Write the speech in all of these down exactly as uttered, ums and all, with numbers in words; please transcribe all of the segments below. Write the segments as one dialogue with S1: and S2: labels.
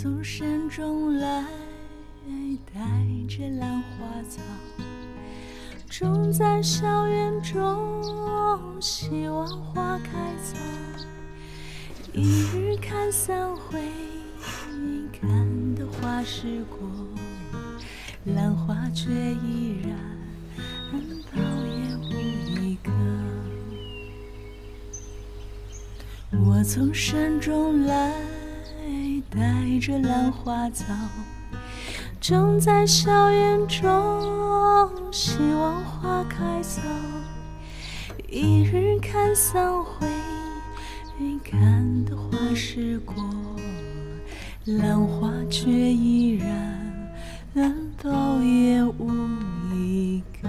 S1: 从山中来，带着兰花草，种在校园中，希望花开早。一日看三回，看得花时过，兰花却依然苞也无一个。我从山中来，带着兰花草，种在校园中，希望花开早。一日看三回，看得花时过，兰花却依然苞也无一个。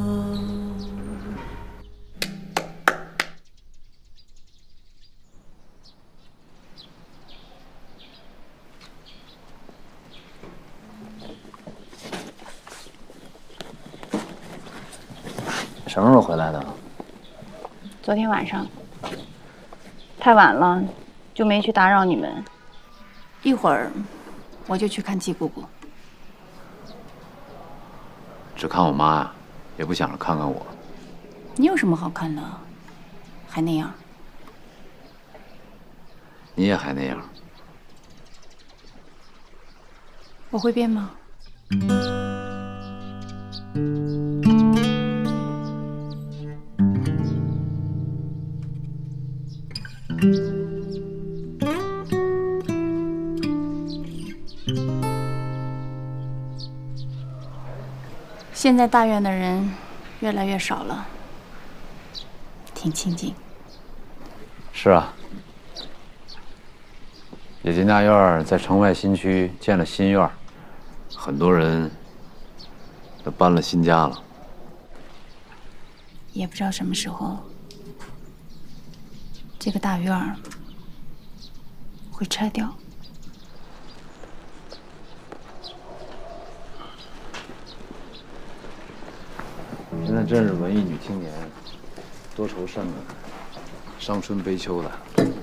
S2: 什么时候回来的？
S3: 昨天晚上。太晚了，就没去打扰你们。一会儿我就去看季姑姑。
S2: 只看我妈呀，也不想着看看我。
S3: 你有什么好看的？还那样。
S2: 你也还那样。
S3: 我会变吗？现在大院的人越来越少了，挺清静。
S2: 是啊，野金大院在城外新区建了新院，很多人都搬了新家了。
S3: 也不知道什么时候，这个大院会拆掉。
S2: 现在真是文艺女青年，多愁善感，伤春悲秋的。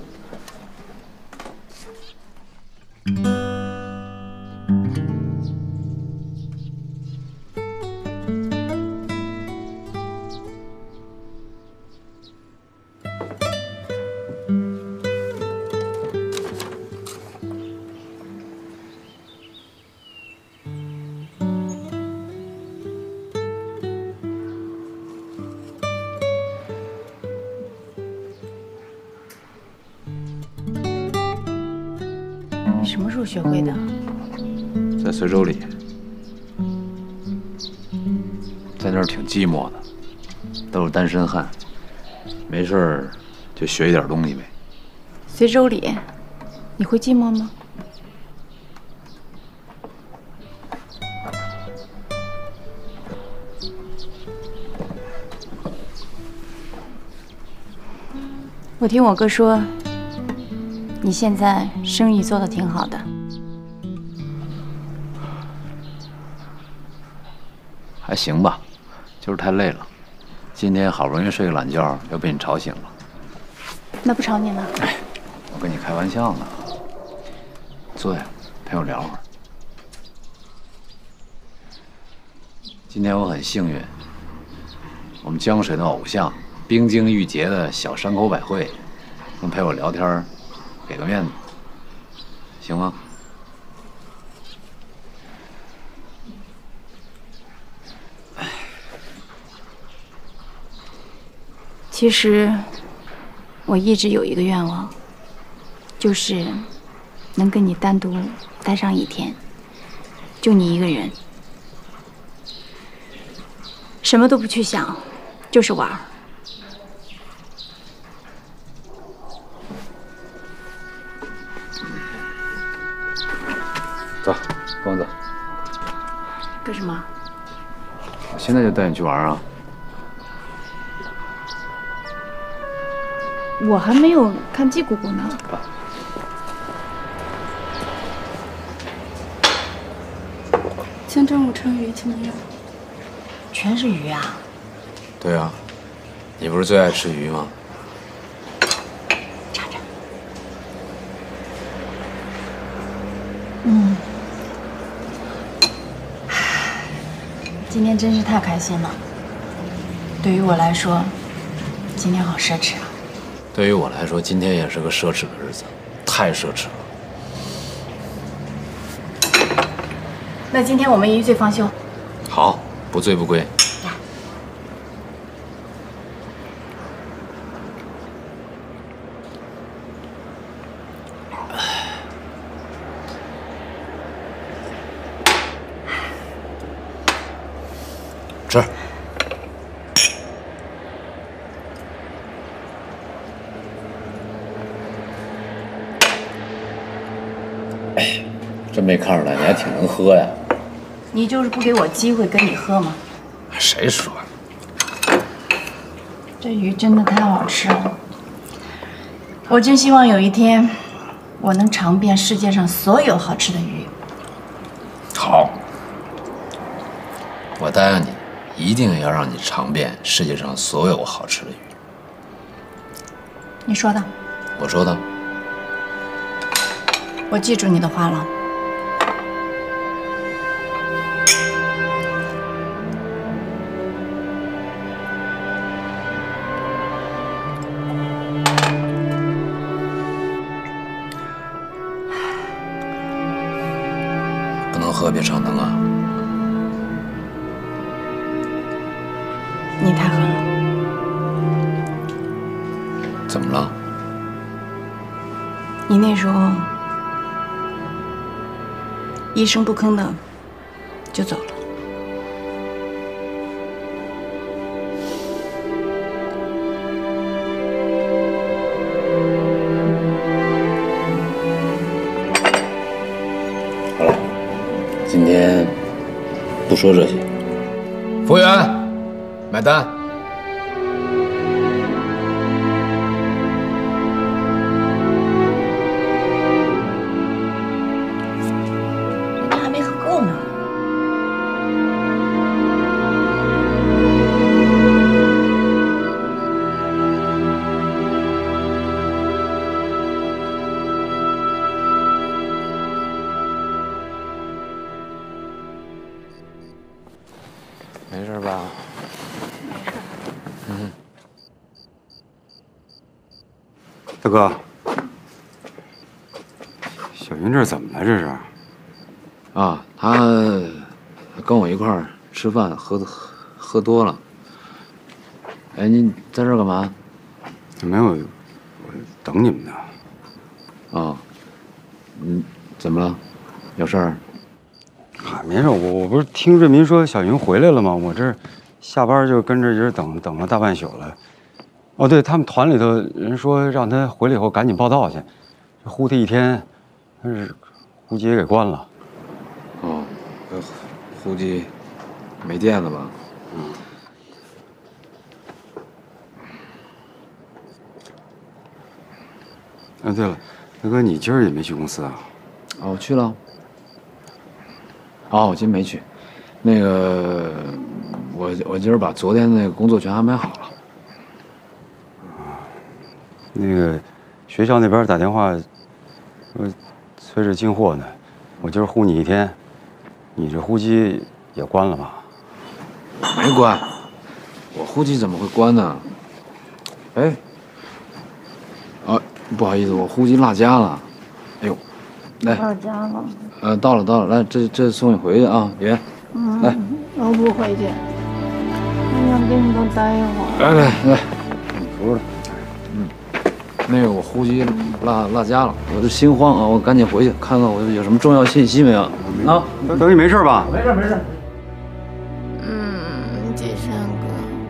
S3: 你什么时候学会的？
S2: 在随州里，在那儿挺寂寞的，都是单身汉，没事儿就学一点东西呗。
S3: 随州里，你会寂寞吗？我听我哥说，你现在生意做得挺好的。
S2: 还行吧，就是太累了。今天好不容易睡个懒觉，又被你吵醒了。
S3: 那不吵你了？
S2: 哎，我跟你开玩笑呢。坐下，陪我聊会儿。今天我很幸运，我们江水的偶像，冰晶玉洁的小山口百惠，能陪我聊天，给个面子，行吗？
S3: 其实，我一直有一个愿望，就是能跟你单独待上一天，就你一个人，什么都不去想，就是玩儿。
S2: 走，跟我走。
S3: 干什么？
S2: 我现在就带你去玩啊！
S3: 我还没有看季姑姑呢。
S1: 清蒸五成鱼怎么样？
S3: 全是鱼啊！
S2: 对啊，你不是最爱吃鱼吗？
S3: 尝尝。嗯， 今天真是太开心了。对于我来说，今天好奢侈啊。
S2: 对于我来说，今天也是个奢侈的日子，太奢侈了。
S3: 那今天我们一醉方休。
S2: 好，不醉不归。吃。哎，真没看出来，你还挺能喝呀。
S3: 你就是不给我机会跟你喝吗？
S2: 谁说？
S3: 这鱼真的太好吃了，我真希望有一天，我能尝遍世界上所有好吃的鱼。
S2: 好，我答应你，一定要让你尝遍世界上所有好吃的鱼。
S3: 你说的。
S2: 我说的。
S3: 我记住你的话了。
S2: 不能喝，别上灯啊！
S3: 你太狠了。
S2: 怎么了？
S3: 你那时候一声不吭的就走了。
S2: 好了，今天不说这些。服务员，买单。没事吧？
S3: 没事。
S2: 嗯。
S4: 大哥，小云这怎么了？这是？
S2: 啊，他跟我一块儿吃饭，喝喝多了。哎，你在这儿干嘛？
S4: 没有，我等你们呢。
S2: 啊，嗯，怎么了？有事儿？
S4: 啊，没事，我我不是听瑞民说小云回来了吗？我这下班就跟着一人等等了大半宿了。哦，对他们团里头人说让他回来以后赶紧报道去，呼他一天，但是呼机也给关了。
S2: 哦，呼机没电了吧？
S4: 嗯。啊，对了，大哥，你今儿也没去公司啊？
S2: 啊，我去了。哦，我今没去，那个我我今儿把昨天那个工作全安排好了。
S4: 那个学校那边打电话说催着进货呢，我今儿呼你一天，你这呼机也关了吧？
S2: 没关，我呼机怎么会关呢？哎，啊，不好意思，我呼机落家了。哎呦，来，
S3: 到家了。
S2: 呃，到了到了，来，这这送你回去啊，爷。
S3: 嗯，
S2: 来，
S3: 我不回去，我想跟你多待一会儿。
S2: 来来来，你扶着。嗯，那个我呼机落落家了，我这心慌啊，我赶紧回去看看我有什么重要信息没有啊？
S4: 等等你没事吧？
S2: 没事没事。
S3: 嗯，季山哥，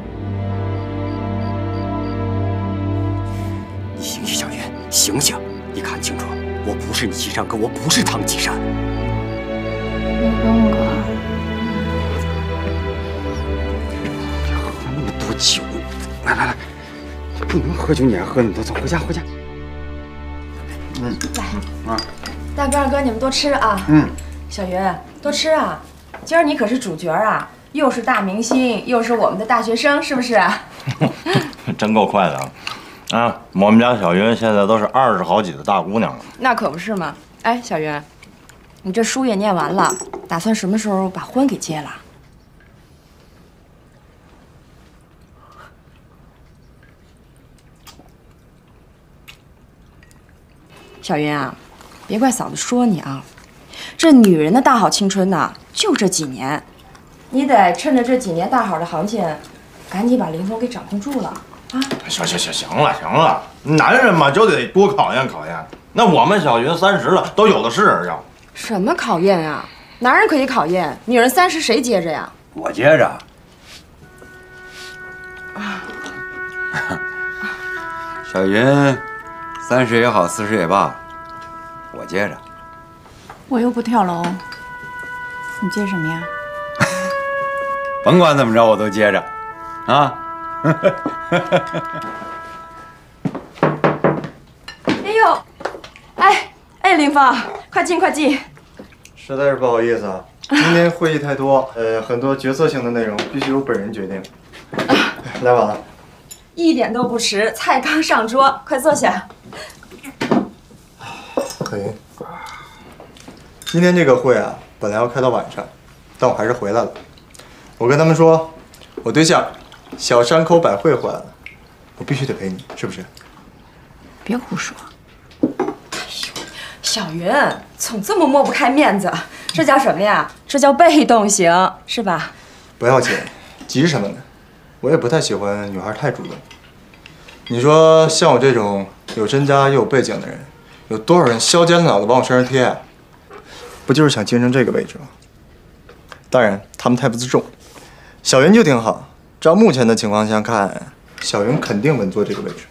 S5: 你醒醒，小云，醒醒！你看清楚，我不是你季山哥，我不是唐季山。
S3: 立冬哥，
S4: 喝了那么多酒，来来来，不能喝酒，你还喝那么多，走，回家回家。嗯，
S6: 来，啊，大哥二哥，你们多吃啊。
S4: 嗯，
S6: 小云，多吃啊！今儿你可是主角啊，又是大明星，又是我们的大学生，是不是？
S7: 真够快的啊！啊，我们家小云现在都是二十好几的大姑娘了。
S6: 那可不是嘛！哎，小云，你这书也念完了，打算什么时候把婚给结了？ 小云啊，别怪嫂子说你啊，这女人的大好青春呐，就这几年，你得趁着这几年大好的行情，赶紧把林峰给掌控住了啊！
S7: 行行行，行了行了，男人嘛就得多考验考验。那我们小云三十了，都有的是要。
S6: 什么考验啊？男人可以考验，女人三十谁接着呀？
S4: 我接着。啊，小云，三十也好，四十也罢，我接着。
S3: 我又不跳楼，你接什么呀？
S4: 甭管怎么着，我都接着，啊！
S6: 哎呦，哎哎，林峰，快进快进。
S8: 实在是不好意思啊，今天会议太多，呃，很多决策性的内容必须由本人决定。来晚了。
S6: 一点都不迟，菜刚上桌，快坐下。
S8: 可云，今天这个会啊，本来要开到晚上，但我还是回来了。我跟他们说，我对象小山口百惠回来了，我必须得陪你，是不是？
S3: 别胡说。
S6: 小云总这么抹不开面子，这叫什么呀？这叫被动型，是吧？
S8: 不要紧，急什么呢？我也不太喜欢女孩太主动。你说像我这种有身家又有背景的人，有多少人削尖了脑子往我身上贴？不就是想竞争这个位置吗？当然，他们太不自重。小云就挺好，照目前的情况下看，小云肯定稳坐这个位置。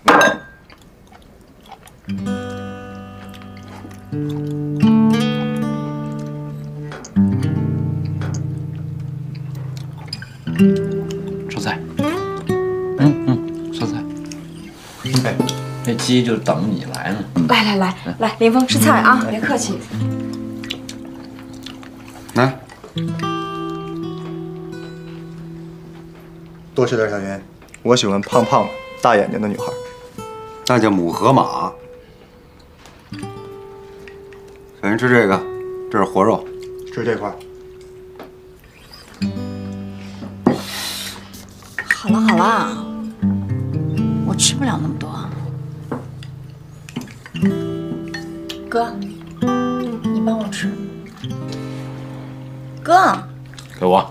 S2: 烧菜。嗯嗯，烧菜。哎，这鸡就等你来呢。
S6: 来来来来，林峰吃菜啊，别客气。
S4: 来，
S8: 多吃点，小云。我喜欢胖胖的、大眼睛的女孩。
S4: 那叫母河马。小云吃这个，这是活肉，
S8: 吃这块。
S3: 好了好了，我吃不了那么多。哥，你帮我吃。哥，
S2: 给我。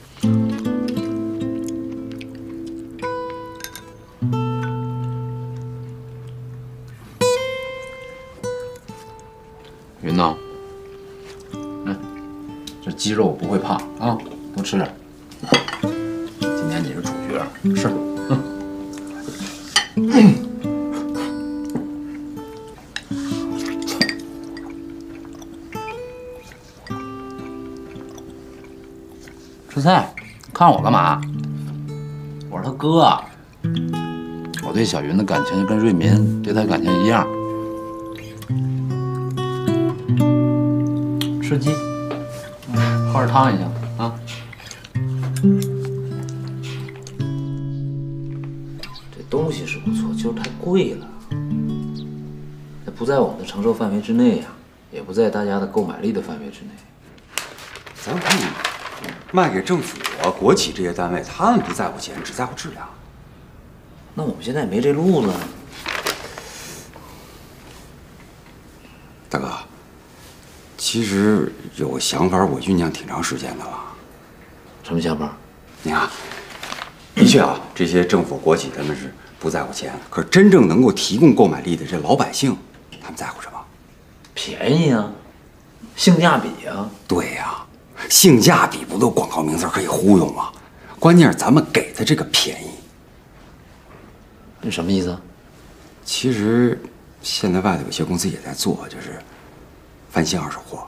S2: 云呐，嗯，这鸡肉不会胖啊，多吃点。今天你是主角，是。嗯。吃菜，看我干嘛？我是他哥，我对小云的感情就跟瑞民对他感情一样。吃鸡，喝点汤也行啊。
S9: 这东西是不错，就是太贵了，它不在我们的承受范围之内呀、啊，也不在大家的购买力的范围之内。
S4: 咱可以卖给政府、国企这些单位，他们不在乎钱，只在乎质量。
S9: 那我们现在也没这路子。
S4: 大哥，其实有个想法，我酝酿挺长时间的了。
S9: 什么想法？
S4: 你看，的确啊，这些政府、国企他们是不在乎钱，可是真正能够提供购买力的这老百姓，他们在乎什么？
S9: 便宜啊，性价比啊。
S4: 对呀、啊，性价比不都广告名词可以忽悠吗？关键是咱们给的这个便宜。
S9: 这什么意思啊？
S4: 其实现在外头有些公司也在做，就是翻新二手货。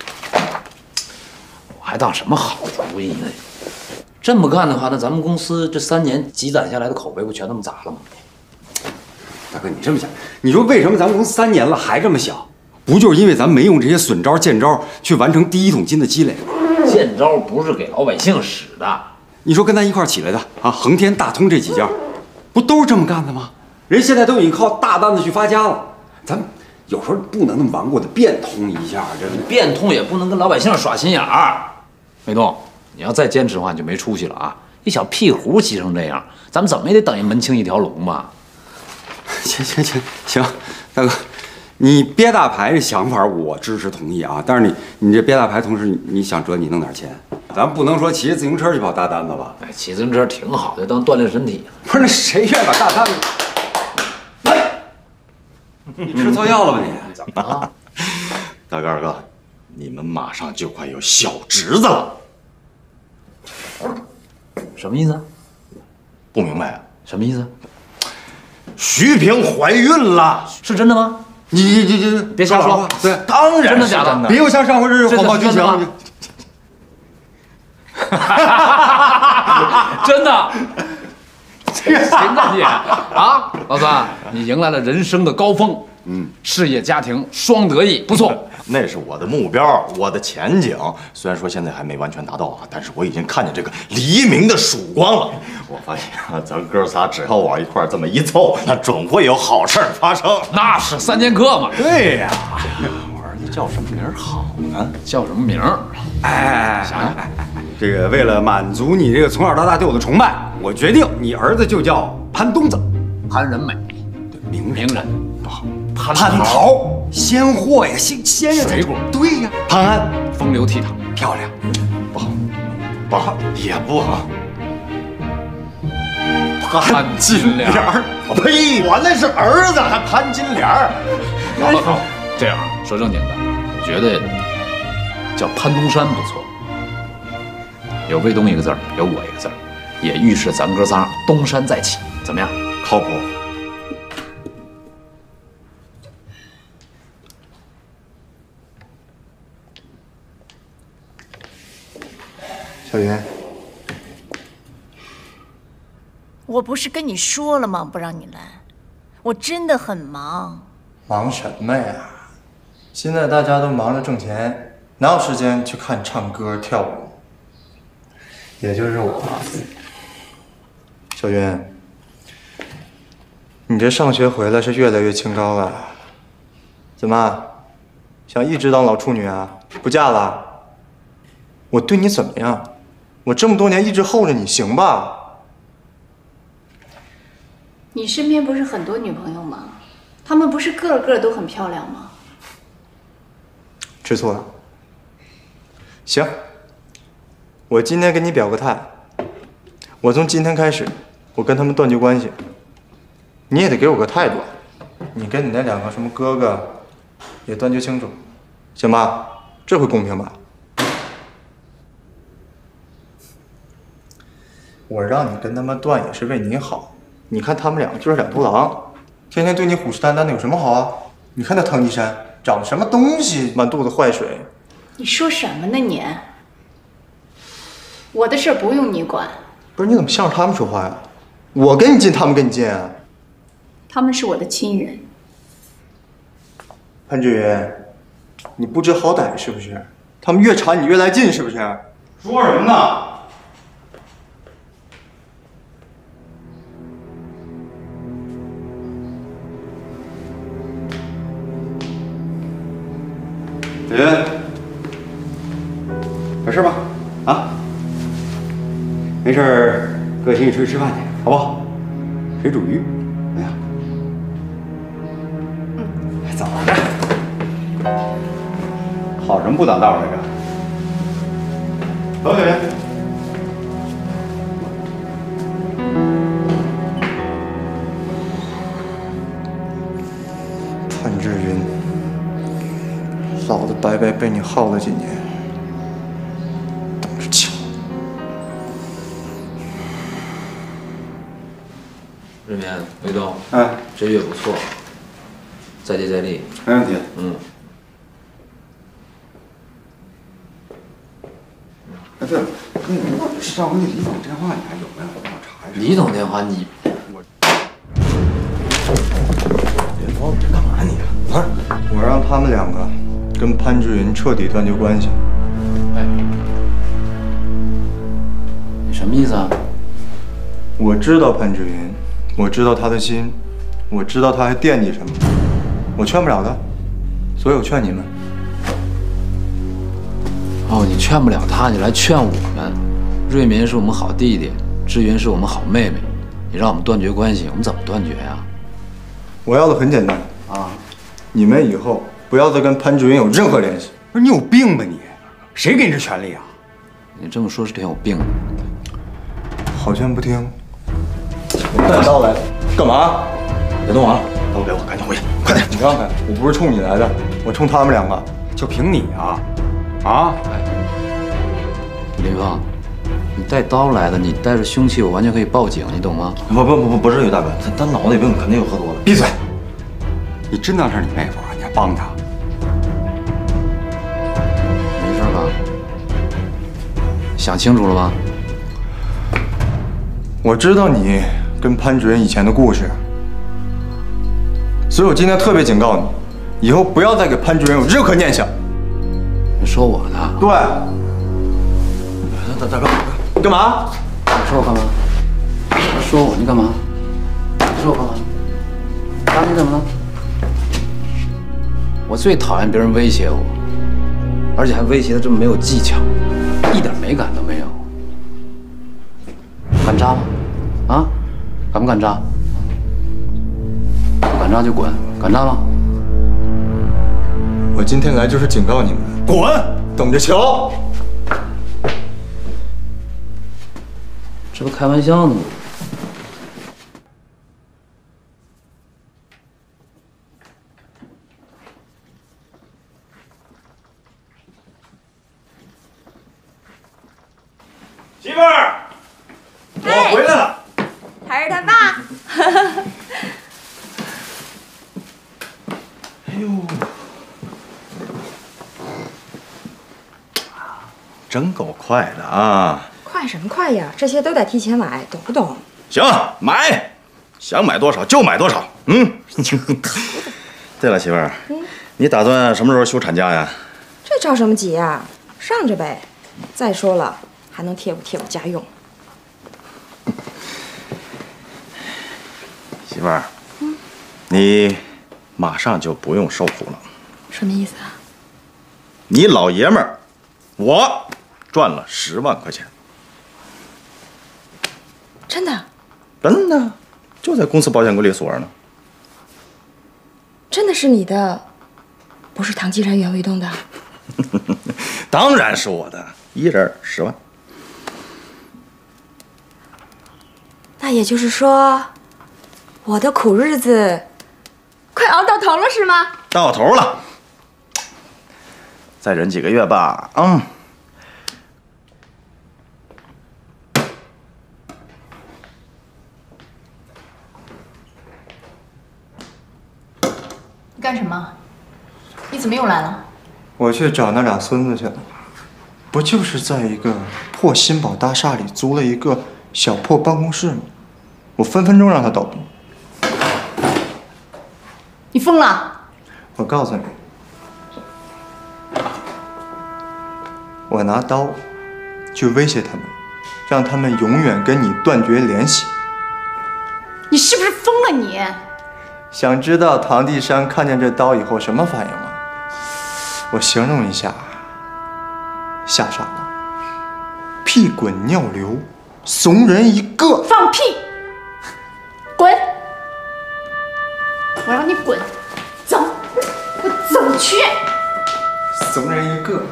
S9: 我还当什么好主意呢？这么干的话，那咱们公司这三年积攒下来的口碑不全那么砸了吗？
S4: 大哥，你这么想，你说为什么咱们公司三年了还这么小？不就是因为咱们没用这些损招贱招去完成第一桶金的积累吗？
S9: 贱招不是给老百姓使的。
S4: 你说跟咱一块儿起来的啊，恒天、大通这几家，不都是这么干的吗？人现在都已经靠大单子去发家了，咱们有时候不能那么顽固的变通一下，真的。
S9: 变通也不能跟老百姓耍心眼儿。梅东，你要再坚持的话，你就没出息了啊！一小屁壶急成这样，咱们怎么也得等一门清一条龙吧？
S4: 行行行行，大哥， 你憋大牌这想法我支持同意啊，但是你你这憋大牌，同时你你想折你弄点钱，咱不能说骑着自行车去跑大单子吧？
S9: 哎，骑自行车挺好的，当锻炼身体。
S4: 不是，那谁愿意把大单子？哎，你吃错药了吧你？
S7: 怎么了？大哥二哥，你们马上就快有小侄子了。
S9: 什么意思？
S7: 不明白啊？
S9: 什么意思？
S7: 徐萍怀孕了，
S9: 是真的吗？
S4: 你你你你
S9: 别瞎说。
S4: 对，
S7: 当然
S9: 真的假的？
S4: 别又像上回这谎报军情。
S9: 真的？行啊你啊，老三，你迎来了人生的高峰，嗯，事业家庭双得意，不错。
S7: 那是我的目标，我的前景。虽然说现在还没完全达到啊，但是我已经看见这个黎明的曙光了。我发现啊，咱哥仨只要往一块儿这么一凑，那总会有好事儿发生。
S9: 那是三剑客嘛。
S7: 对呀，我儿子叫什么名儿好呢？
S9: 叫什么名儿？
S4: 哎，
S9: 想想，
S4: 这个为了满足你这个从小到大对我的崇拜，我决定你儿子就叫潘东子，
S9: 潘仁美，
S4: 名
S9: 名人不好。
S4: 蟠桃，鲜货呀，鲜鲜呀，
S9: 水果。
S4: 对呀，潘安，
S9: 风流倜傥，
S4: 漂亮，
S7: 不好，不好，也不好。
S9: 潘金莲儿，
S7: 呸！我那是儿子，还潘金莲儿。
S9: 好好好，这样说正经的，我觉得叫潘东山不错，有卫东一个字儿，有我一个字儿，也预示咱哥仨东山再起，怎么样？
S7: 靠谱。
S8: 小云，
S1: 我不是跟你说了吗？不让你来，我真的很忙。
S8: 忙什么呀？现在大家都忙着挣钱，哪有时间去看唱歌跳舞？也就是我，小云，你这上学回来是越来越清高了。怎么，想一直当老处女啊？不嫁了？我对你怎么样？我这么多年一直候着你，行吧？
S3: 你身边不是很多女朋友吗？她们不是个个都很漂亮吗？
S8: 吃醋了。行，我今天给你表个态，我从今天开始，我跟他们断绝关系。你也得给我个态度，你跟你那两个什么哥哥也断绝清楚，行吧？这回公平吧？我让你跟他们断也是为你好。你看他们两个就是两头狼，天天对你虎视眈眈的，有什么好啊？你看那唐吉山长得什么东西，满肚子坏水。
S3: 你说什么呢你？我的事儿不用你管。
S8: 不是，你怎么向着他们说话呀？我跟你近，他们跟你近啊？
S3: 他们是我的亲人。
S8: 潘志云，你不知好歹是不是？他们越缠你越来劲是不是？
S4: 说什么呢？小云，有事吧？啊？没事，哥请你出去吃饭去，好不好？水煮鱼。哎呀，嗯，走着。好什么不挡道来着？走，小云。
S8: 潘志云。老子白白被你耗了几年，等着瞧。
S9: 瑞棉、卫东，
S4: 哎，
S9: 这月不错，再接再厉。
S4: 没问题。
S9: 嗯。
S4: 哎，对了，那个上回那李总电话你还有没有？帮我查一下。
S9: 李总电话你
S4: 我。
S8: 别走，你这干嘛你啊？我让他们两个。跟潘志云彻底断绝关系。
S9: 哎，你什么意思啊？
S8: 我知道潘志云，我知道他的心，我知道他还惦记什么，我劝不了他，所以我劝你们。
S9: 哦，你劝不了他，你来劝我们。瑞民是我们好弟弟，志云是我们好妹妹，你让我们断绝关系，我们怎么断绝呀？
S8: 我要的很简单啊， 你们以后不要再跟潘志云有任何联系。
S4: 不是你有病吧你？谁给你这权利啊？
S2: 你这么说，是挺有病的。
S8: 好劝不听。我带刀来了，干嘛？
S7: 别动啊！刀给我，赶紧回去，快点！
S8: 你看看，我不是冲你来的，我冲他们两个。
S4: 就凭你啊？啊？
S2: 林芳，你带刀来的，你带着凶器，我完全可以报警，你懂吗？
S7: 不不不不不至于，大哥，他他脑袋病，肯定有喝多了。
S4: 闭嘴！你真当是你妹夫啊？你还帮他？
S2: 没事吧？想清楚了吧？
S8: 我知道你跟潘志云以前的故事，所以我今天特别警告你，以后不要再给潘志云有任何念想。
S2: 你说我呢？
S8: 对。
S7: 大大哥，
S8: 你干嘛？
S2: 你说我干嘛？说我你干嘛？你说我干嘛？啊，你怎么了？我最讨厌别人威胁我，而且还威胁的这么没有技巧，一点美感都没有。敢扎吗？啊，敢不敢扎？不敢扎就滚，敢扎吗？
S8: 我今天来就是警告你们，滚，等着瞧。
S2: 这不开玩笑呢吗？
S7: 媳妇儿，我回来了。
S6: 还是他爸。
S7: 哎呦，真够快的啊！
S6: 快什么快呀？这些都得提前买，懂不懂？
S7: 行，买，想买多少就买多少。嗯。对了，媳妇儿，嗯，你打算什么时候休产假呀？
S6: 这着什么急呀？上着呗。再说了，还能贴补贴补家用。
S7: 媳妇儿，嗯，你马上就不用受苦了。
S6: 什么意思啊？
S7: 你老爷们儿，我赚了十万块钱。
S6: 真的？
S7: 真的，就在公司保险柜里锁着呢。
S6: 真的是你的，不是唐继山原委动的？
S7: 当然是我的，一人十万。
S6: 那也就是说，我的苦日子快熬到头了，是吗？
S7: 到头了，再忍几个月吧。嗯。
S3: 你干什么？你怎么又来了？
S8: 我去找那俩孙子去了。不就是在一个破新宝大厦里租了一个小破办公室吗？我分分钟让他倒闭。
S3: 你疯了！
S8: 我告诉你，我拿刀去威胁他们，让他们永远跟你断绝联系。
S3: 你是不是疯了你？
S8: 想知道唐地山看见这刀以后什么反应吗？我形容一下，吓傻了，屁滚尿流，怂人一个。
S3: 放屁！滚！我让你滚，走，我走去。
S8: 怂人一个。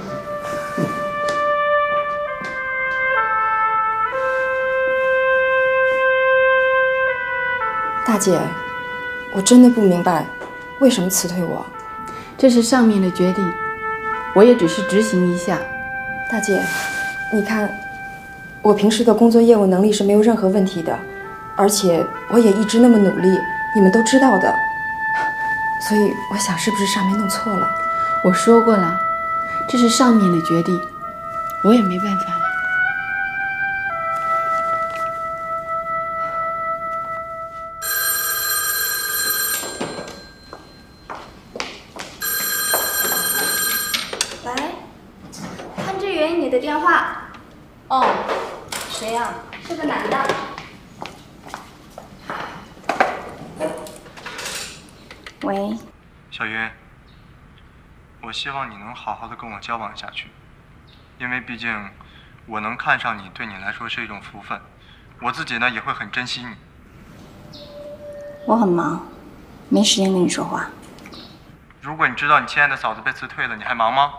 S6: 大姐，我真的不明白，为什么辞退我？
S3: 这是上面的决定，我也只是执行一下。
S6: 大姐，你看，我平时的工作业务能力是没有任何问题的，而且我也一直那么努力，你们都知道的。所以我想，是不是上面弄错了？
S3: 我说过了，这是上面的决定，我也没办法。
S10: 你的电话。
S3: 哦，谁呀？
S10: 是个男的。
S3: 喂，
S8: 小云，我希望你能好好的跟我交往下去，因为毕竟我能看上你，对你来说是一种福分，我自己呢也会很珍惜你。
S3: 我很忙，没时间跟你说话。
S8: 如果你知道你亲爱的嫂子被辞退了，你还忙吗？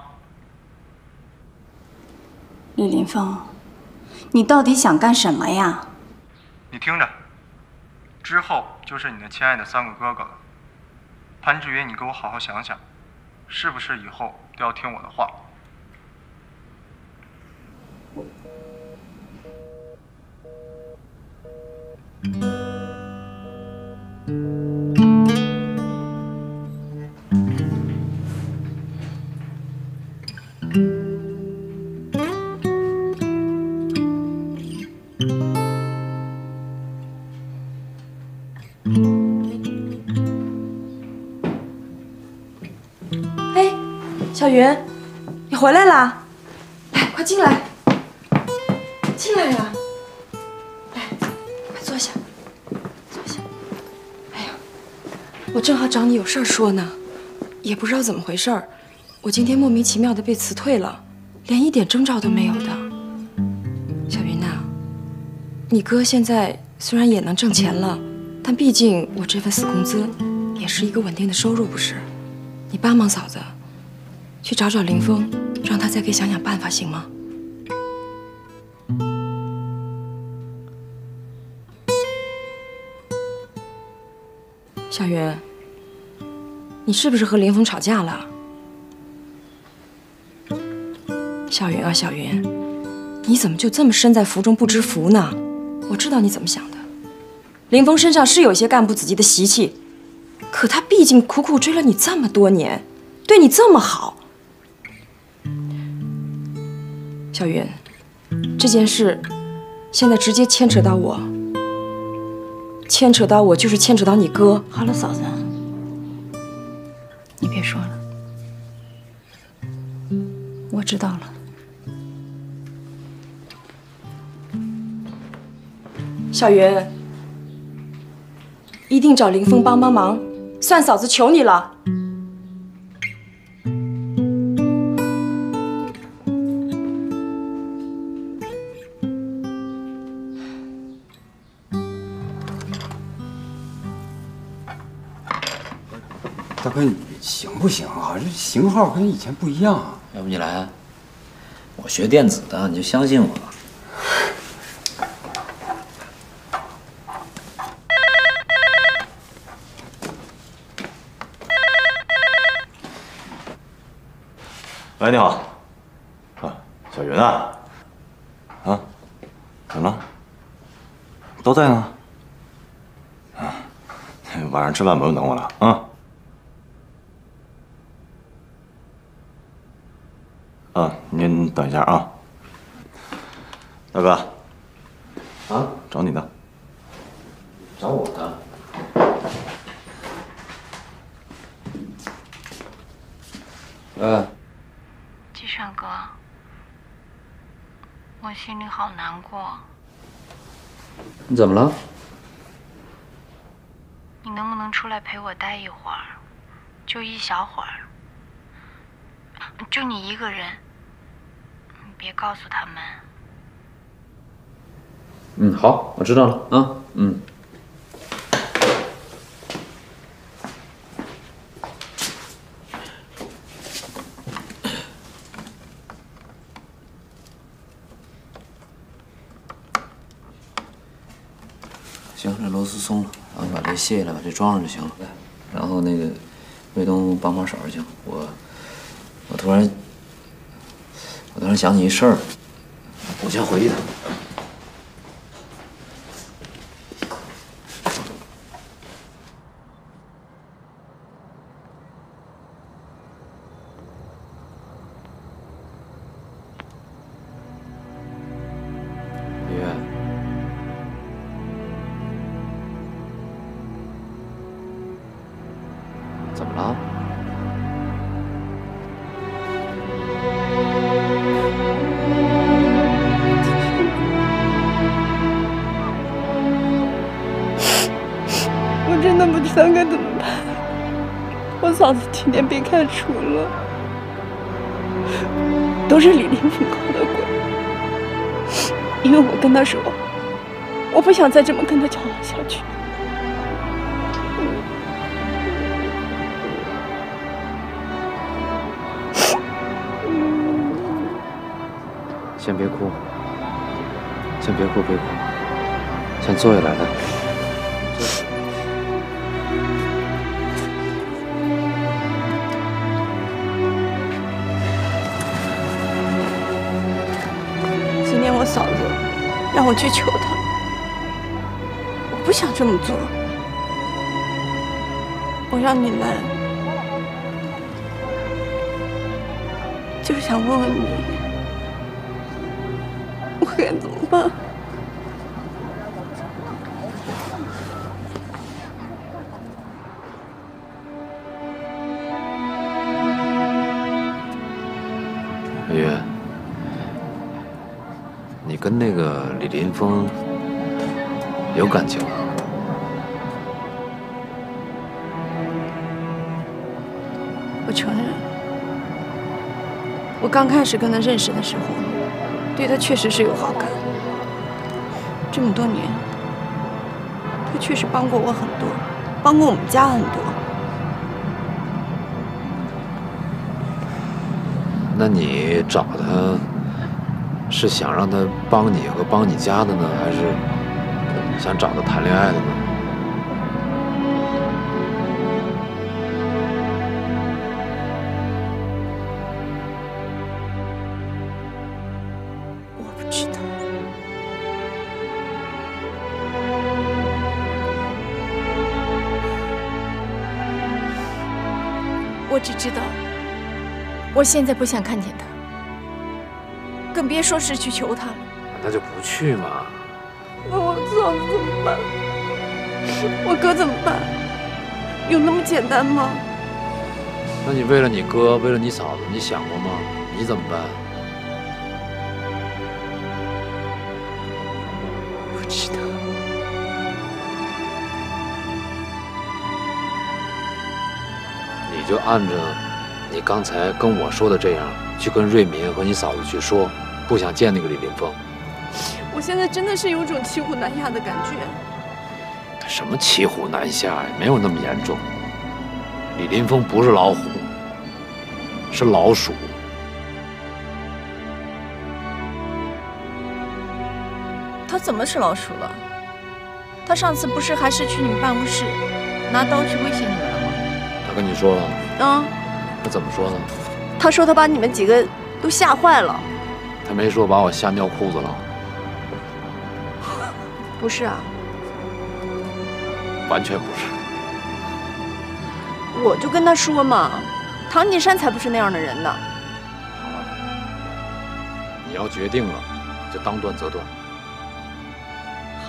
S3: 李林峰，你到底想干什么呀？
S8: 你听着，之后就是你的亲爱的三个哥哥了。潘志远，你给我好好想想，是不是以后都要听我的话？
S6: 哎，小云，你回来啦！来，快进来，进来呀！来，快坐下，坐下。哎呀，我正好找你有事儿说呢，也不知道怎么回事儿，我今天莫名其妙的被辞退了，连一点征兆都没有的。小云呐，你哥现在虽然也能挣钱了，但毕竟我这份死工资也是一个稳定的收入，不是？你帮忙嫂子，去找找林峰，让他再给想想办法，行吗？小云，你是不是和林峰吵架了？小云啊，小云，你怎么就这么身在福中不知福呢？我知道你怎么想的。林峰身上是有一些干部子弟的习气，可他毕竟苦苦追了你这么多年，对你这么好。小云，这件事现在直接牵扯到我，牵扯到我就是牵扯到你哥。
S3: 好了，嫂子，你别说了，我知道了。
S6: 小云，一定找林峰帮帮忙，算嫂子求你了。
S4: 大哥，你行不行啊？这型号跟以前不一样啊。
S2: 要不你来，我学电子的，你就相信我。
S7: 喂，你好，啊，小云啊，啊，怎么了？都在呢。啊，晚上吃饭不用等我了啊。啊，您等一下啊。大哥，啊，找你的。
S2: 找我的？嗯。
S3: 季山哥，我心里好难过。
S2: 你怎么了？
S3: 你能不能出来陪我待一会儿？就一小会儿，就你一个人，你别告诉他们。
S2: 嗯，好，我知道了啊，嗯。行，这螺丝松了，然后你把这卸下来，把这装上就行了。来，然后那个卫东帮帮手就行。我我突然我突然想起一事儿，我先回去一趟。怎么了？
S1: 我真的不知道该怎么办。我嫂子今天被开除了，都是李林峰搞的鬼。因为我跟他说，我不想再这么跟他交往下去。
S2: 先别哭，先别哭，别哭，先坐下来来。
S10: 今天我嫂子让我去求她，我不想这么做。我让你来，就是想问问你，我该怎么办？
S2: 月月，你跟那个李林峰有感情吗？
S10: 我承认，我刚开始跟他认识的时候，对他确实是有好感。这么多年，他确实帮过我很多，帮过我们家很多。
S2: 那你找他，是想让他帮你和帮你家的呢，还是想找他谈恋爱的呢？
S10: 我不知道。我只知道，我现在不想看见他，更别说是去求他了。
S2: 那就不去嘛。
S10: 那我嫂子怎么办？我哥怎么办？有那么简单吗？
S2: 那你为了你哥，为了你嫂子，你想过吗？你怎么办？
S10: 不知道。
S2: 你就按照你刚才跟我说的这样，去跟瑞民和你嫂子去说，不想见那个李林峰。
S10: 我现在真的是有种骑虎难下的感觉。
S2: 什么骑虎难下呀？没有那么严重。李林峰不是老虎，是老鼠。
S10: 他怎么是老鼠了？他上次不是还是去你们办公室拿刀去威胁你们了吗？
S2: 他跟你说了？
S10: 啊。
S2: 他怎么说的？
S10: 他说他把你们几个都吓坏了。
S2: 他没说把我吓尿裤子了？
S10: 不是啊。
S2: 完全不是。
S10: 我就跟他说嘛，唐景山才不是那样的人呢。
S2: 好了，你要决定了，就当断则断。
S10: 好。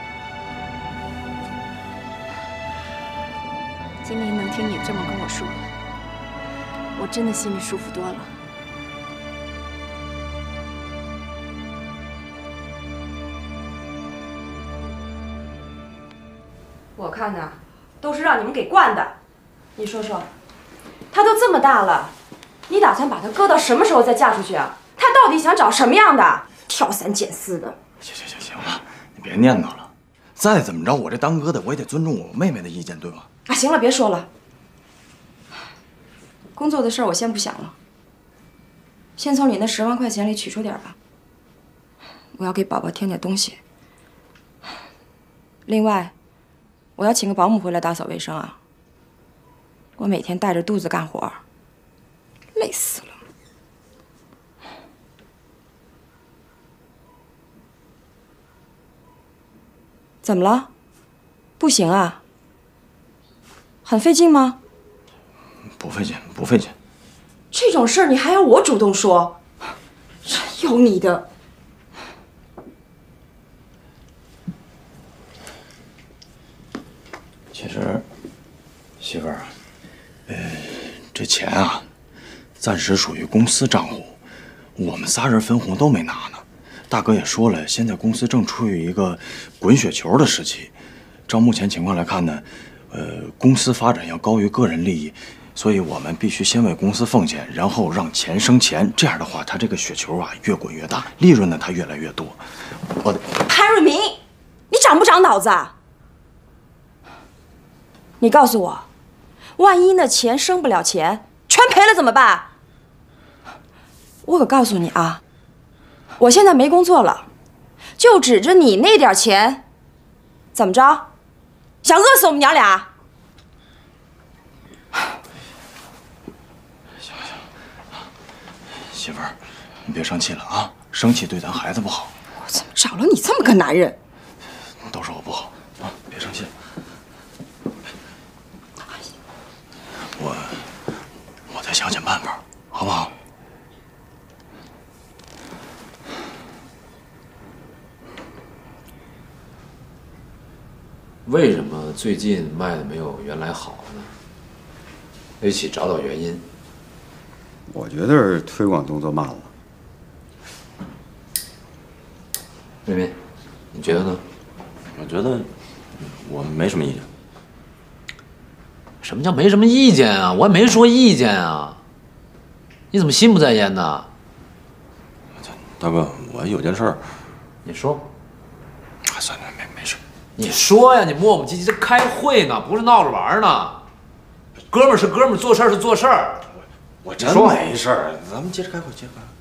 S10: 今天能听你这么跟我说，我真的心里舒服多了。
S6: 我看呐，都是让你们给惯的。你说说，他都这么大了，你打算把他搁到什么时候再嫁出去啊？他到底想找什么样的？挑三拣四的。
S7: 行行行行了，你别念叨了。再怎么着，我这当哥的，我也得尊重我妹妹的意见，对吧？
S6: 啊，行了，别说了。工作的事儿我先不想了，先从你那十万块钱里取出点吧。我要给宝宝添点东西。另外，我要请个保姆回来打扫卫生啊。我每天带着肚子干活，累死了。怎么了？不行啊？很费劲吗？
S7: 不费劲，不费劲。
S6: 这种事儿你还要我主动说？真有你的！
S7: 其实，媳妇儿啊，呃，这钱啊，暂时属于公司账户，我们仨人分红都没拿呢。大哥也说了，现在公司正处于一个滚雪球的时期，照目前情况来看呢，呃，公司发展要高于个人利益。所以我们必须先为公司奉献，然后让钱生钱。这样的话，它这个雪球啊越滚越大，利润呢它越来越多。我得
S6: 潘瑞明，你长不长脑子啊？你告诉我，万一那钱生不了钱，全赔了怎么办？我可告诉你啊， 我现在没工作了，就指着你那点钱，怎么着？想饿死我们娘俩？
S7: 行行，媳妇儿，你别生气了啊，生气对咱孩子不好。
S6: 我怎么找了你这么个男人？
S7: 都是我不好啊，别生气。我我再想想办法，好不好？
S9: 为什么最近卖的没有原来好呢？一起找找原因。
S4: 我觉得是推广动作慢了。
S9: 瑞敏，你觉得呢？
S7: 我觉得我没什么意见。
S9: 什么叫没什么意见啊？我也没说意见啊。你怎么心不在焉呢？
S7: 大哥，我有件事儿。
S9: 你说。
S7: 啊，算了，没没事。
S9: 你说呀，你磨磨唧唧，这开会呢，不是闹着玩呢。哥们儿是哥们儿，做事儿是做事儿。
S7: 我真没事儿，咱们接着开会，接着开会。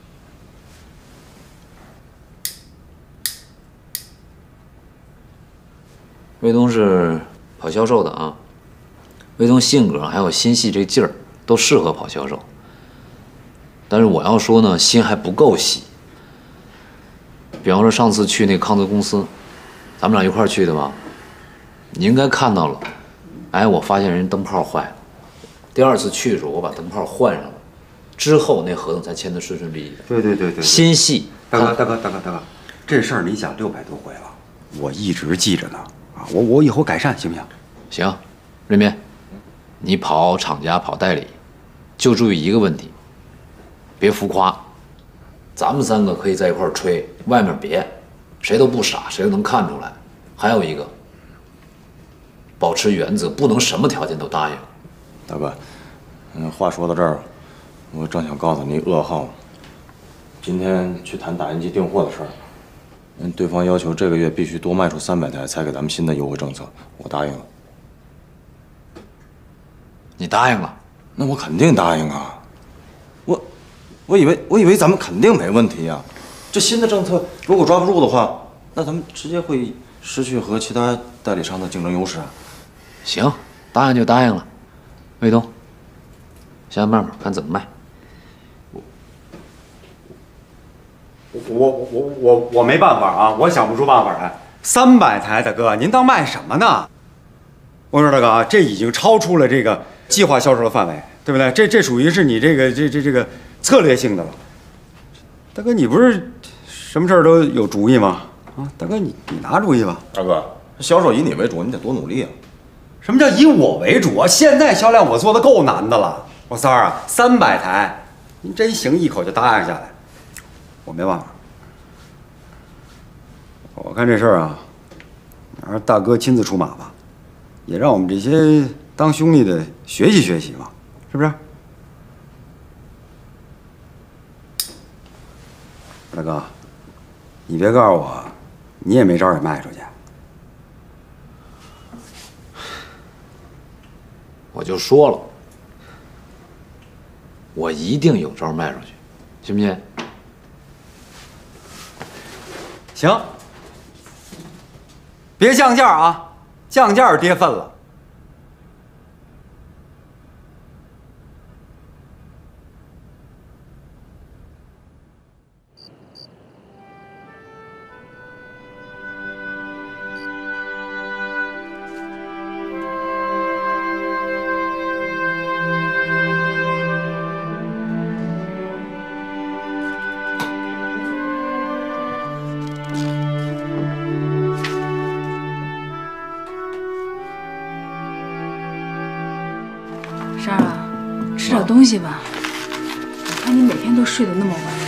S9: 卫东是跑销售的啊，卫东性格还有心细这劲儿都适合跑销售。但是我要说呢，心还不够细。比方说上次去那康泽公司，咱们俩一块儿去的吧，你应该看到了。哎，我发现人灯泡坏了。第二次去的时候，我把灯泡换上了，之后那合同才签得顺顺利利的。
S4: 对对对对，
S9: 心细。
S4: 大哥大哥大哥大哥，这事儿你讲六百多回了，我一直记着呢。啊，我我以后改善行不行？
S9: 行，瑞敏，你跑厂家跑代理，就注意一个问题，别浮夸。咱们三个可以在一块儿吹，外面别，谁都不傻，谁都能看出来。还有一个，保持原则，不能什么条件都答应。
S7: 大哥，嗯，话说到这儿，我正想告诉你噩耗。今天去谈打印机订货的事儿。嗯，对方要求这个月必须多卖出三百台才给咱们新的优惠政策，我答应了。
S9: 你答应了？
S7: 那我肯定答应啊！我，我以为我以为咱们肯定没问题呀、啊。这新的政策如果抓不住的话，那咱们直接会失去和其他代理商的竞争优势啊。
S9: 行，答应就答应了。卫东，想想办法，看怎么卖。
S4: 我我我我我没办法啊，我想不出办法来。三百台，大哥，您当卖什么呢？我说大哥啊，这已经超出了这个计划销售的范围，对不对？这这属于是你这个这这这个策略性的了。大哥，你不是什么事儿都有主意吗？啊，大哥，你你拿主意吧。
S7: 大哥，销售以你为主，你得多努力啊。
S4: 什么叫以我为主啊？现在销量我做的够难的了。我三儿啊，三百台，您真行，一口就答应下来。我没办法，我看这事儿啊，还是大哥亲自出马吧，也让我们这些当兄弟的学习学习嘛，是不是？大哥，你别告诉我，你也没招给卖出去。
S9: 我就说了，我一定有招卖出去，信不信？
S4: 行，别降价啊，降价跌份了。
S3: 珊儿啊，吃点东西吧。我看你每天都睡得那么晚。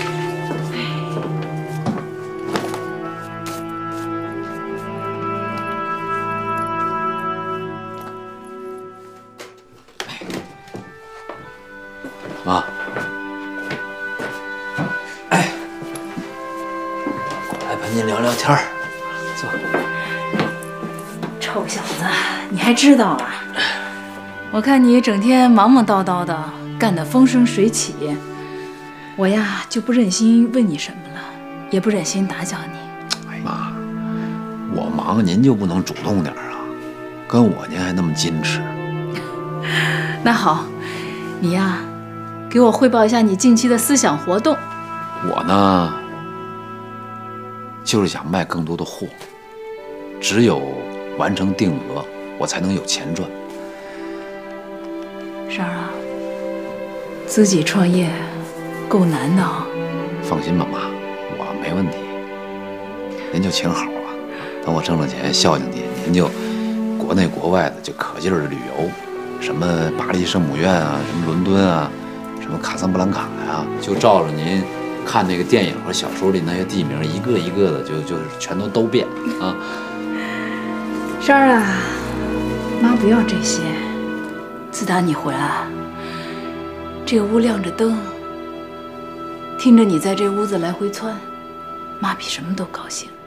S9: 妈，哎，来陪您聊聊天儿，坐。
S3: 臭小子，你还知道啊？我看你整天忙忙叨叨的，干得风生水起，我呀就不忍心问你什么了。
S1: 也不忍心打搅你。
S9: 哎妈，我忙您就不能主动点啊？跟我您还那么矜持？
S1: 那好，你呀，给我汇报一下你近期的思想活动。
S9: 我呢，就是想卖更多的货，只有完成定额，我才能有钱赚。
S1: 珊儿啊，自己创业够难的啊。
S9: 放心吧，妈，我没问题。您就请好吧，等我挣了钱孝敬您，您就国内国外的就可劲儿的旅游，什么巴黎圣母院啊，什么伦敦啊，什么卡萨布兰卡呀、啊，就照着您看那个电影和小说里那些地名，一个一个的就就是全都都遍啊。
S1: 珊儿啊，妈不要这些。自打你回来，这个屋亮着灯，听着你在这屋子来回窜，妈比什么都高兴。